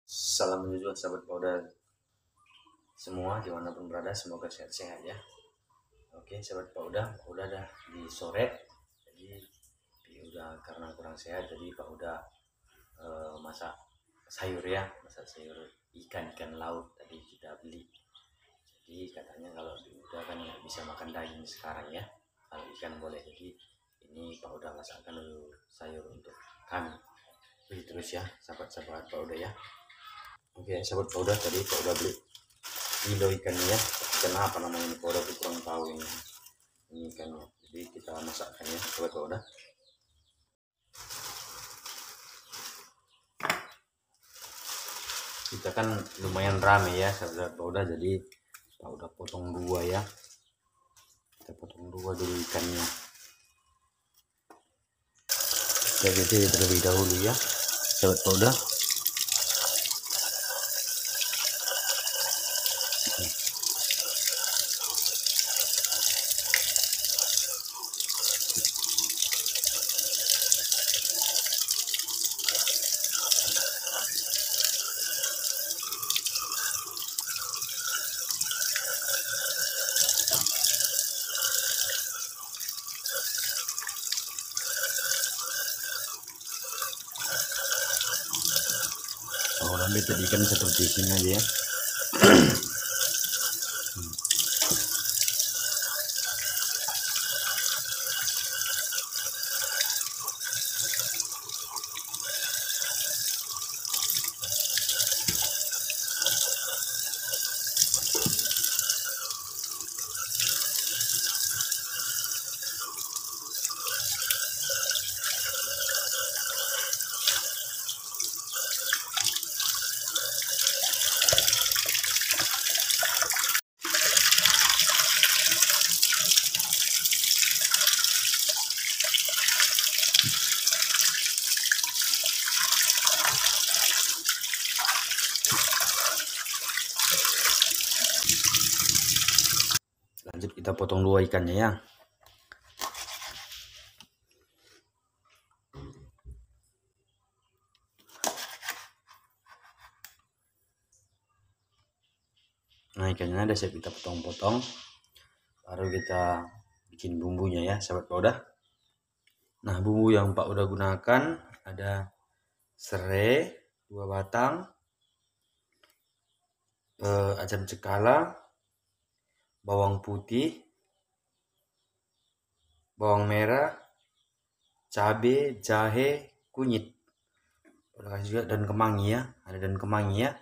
Salam juga sahabat powder semua dimanapun berada, semoga sehat-sehat ya. Oke sahabat powder, udah dah di sore, jadi udah karena kurang sehat jadi Pak udah masak sayur ya, masak sayur ikan laut tadi kita beli. Jadi katanya kalau udah kan nggak bisa makan daging sekarang ya, kalau ikan boleh. Jadi ini Pak udah masakkan dulu sayur untuk kami. Beli terus ya sahabat-sahabat Pak udah ya. Oke sahabat Pak udah, tadi Pak udah beli kilo ikannya ya, ikan apa namanya ini Pak udah kurang tahu ini ikannya. Jadi kita masakkannya sahabat Pak udah. Kita kan lumayan rame ya sahabat Pak udah, jadi Pak udah potong dua ya, kita potong dua dulu ikannya. Jadi terlebih dahulu ya sahabat Pak udah. Ambil tadi ikan seperti ini aja ya. Lanjut kita potong dua ikannya ya. Nah ikannya ada siap kita potong-potong, baru kita bikin bumbunya ya sahabat Pak udah. Nah bumbu yang Pak udah gunakan ada serai 2 batang, asam cekala, bawang putih, bawang merah, cabai, jahe, kunyit, udah juga dan kemangi ya, ada dan kemangi ya.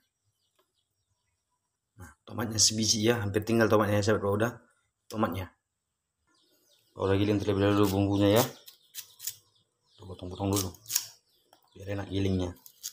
Nah tomatnya sebiji ya, hampir tinggal tomatnya sahabat Pak udah. Tomatnya udah giling terlebih dahulu bumbunya ya, potong-potong dulu biar enak gilingnya.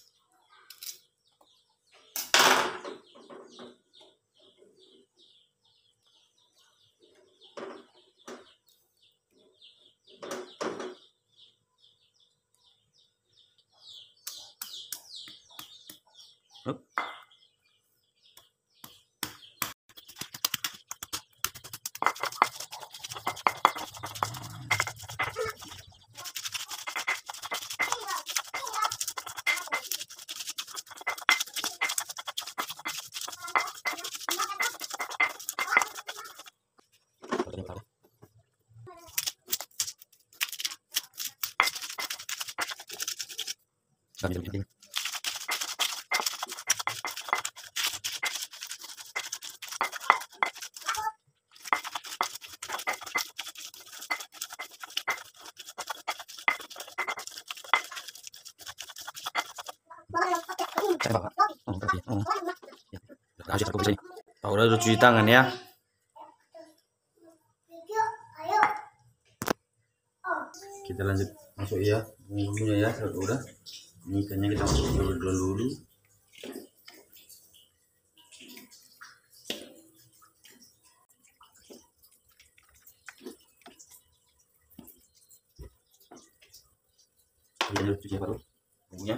Pak udah cuci tangan ya. Kita lanjut masuk ya bumbunya ya udah. Ini ikannya kita masuk dulu. Kita lanjut cuci baru bumbunya.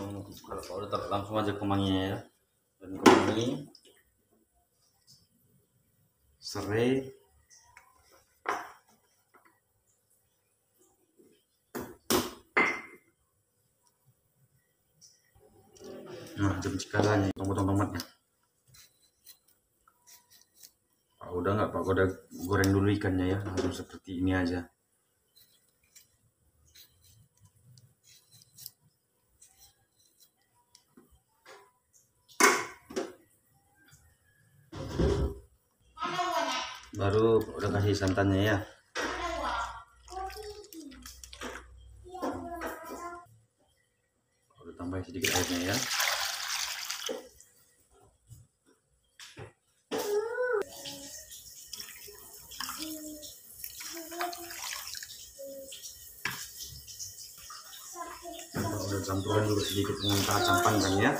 kalau udah taruh langsung aja kemanginya ya. Dan kemangi serai nah jam sekarang potong tomatnya. Udah nggak Pak, udah goreng dulu ikannya ya, langsung seperti ini aja. Baru udah kasih santannya ya. Udah tambah sedikit airnya ya. Udah campuran juga sedikit dengan kacang panjang ya.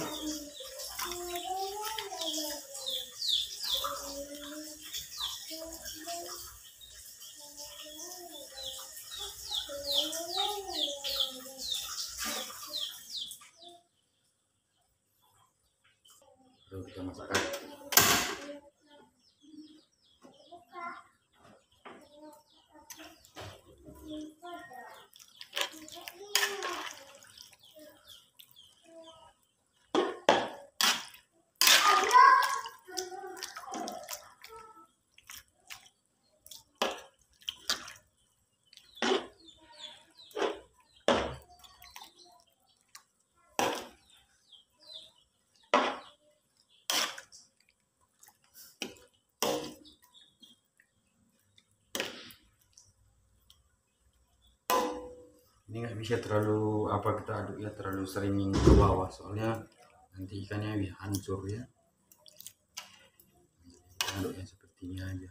Lalu kita masukkan. Ini nggak bisa terlalu kita aduk ya, terlalu sering ke bawah, soalnya nanti ikannya bisa hancur ya. Kita aduknya seperti ini aja.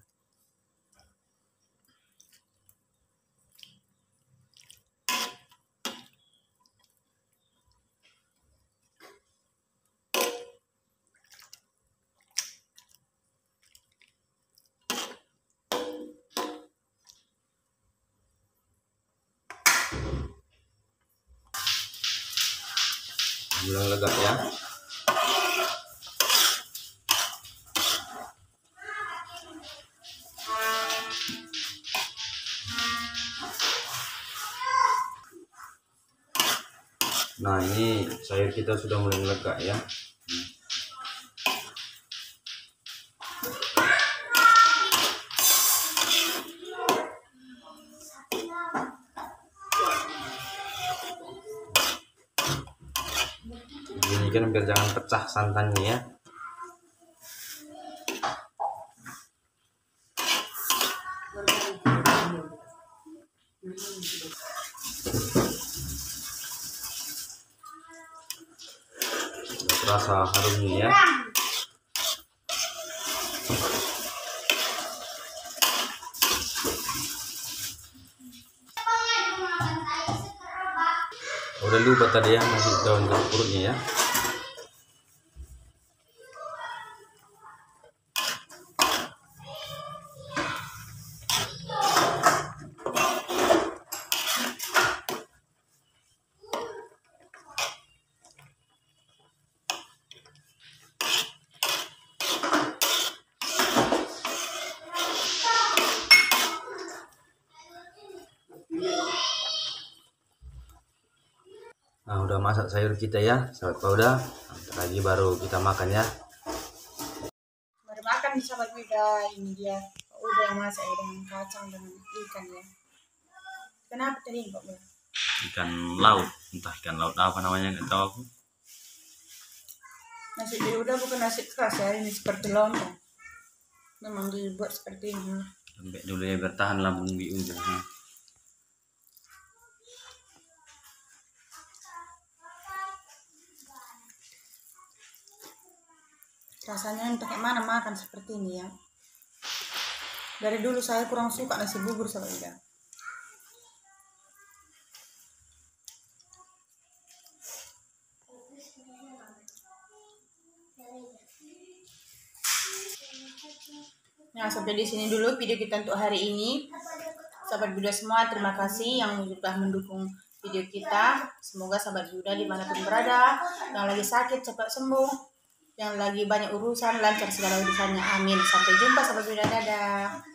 Mulai lega ya. Nah ini sayur kita sudah mulai lega ya. Ini kan biar jangan pecah santannya ya. Udah terasa harumnya ya. Udah lupa tadi ya, masih daun jeruk ya. Nah udah masak sayur kita ya sahabat Pauda. Nanti lagi baru kita makan ya. Baru makan sahabat Pauda, ini dia udah masak ya, dengan kacang dengan ikan ya. Kenapa tadi Pak Bel? Ikan laut, entah ikan laut apa namanya nggak tahu aku. Nasi udah bukan nasi keras ya, ini seperti lontong. Memang dibuat seperti ini. Sampai dulu ya bertahan lambung biu udah. Rasanya entah kayak mana makan seperti ini ya. Dari dulu saya kurang suka nasi bubur sahabat Pauda. Nah, sampai di sini dulu video kita untuk hari ini. Sahabat Pauda semua, terima kasih yang sudah mendukung video kita. Semoga sahabat Buddha dimanapun berada, yang lagi sakit cepat sembuh, yang lagi banyak urusan lancar segala urusannya, amin. Sampai jumpa sahabat Buddha, dadah.